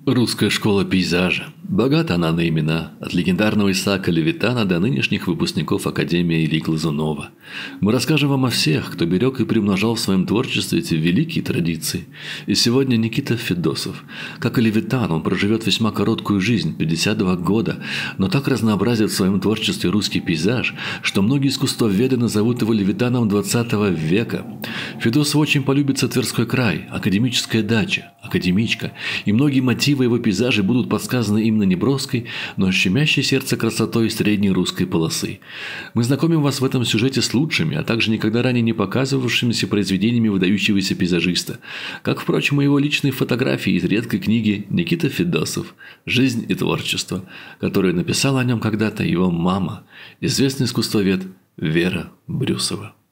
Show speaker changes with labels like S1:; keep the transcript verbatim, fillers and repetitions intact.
S1: Русская школа пейзажа. Богата она на имена, от легендарного Исаака Левитана до нынешних выпускников Академии Ильи Глазунова. Мы расскажем вам о всех, кто берег и приумножал в своем творчестве эти великие традиции. И сегодня Никита Федосов. Как и Левитан, он проживет весьма короткую жизнь – пятьдесят два года, но так разнообразит в своем творчестве русский пейзаж, что многие искусствоведы назовут его Левитаном двадцатого века. Федосову очень полюбится Тверской край, академическая дача, академичка, и многие мотивы его пейзажей будут подсказаны именно неброской, но щемящей сердце красотой средней русской полосы. Мы знакомим вас в этом сюжете с лучшими, а также никогда ранее не показывавшимися произведениями выдающегося пейзажиста, как, впрочем, и его личные фотографии из редкой книги «Никита Федосов. Жизнь и творчество», которую написала о нем когда-то его мама, известный искусствовед Вера Брюсова.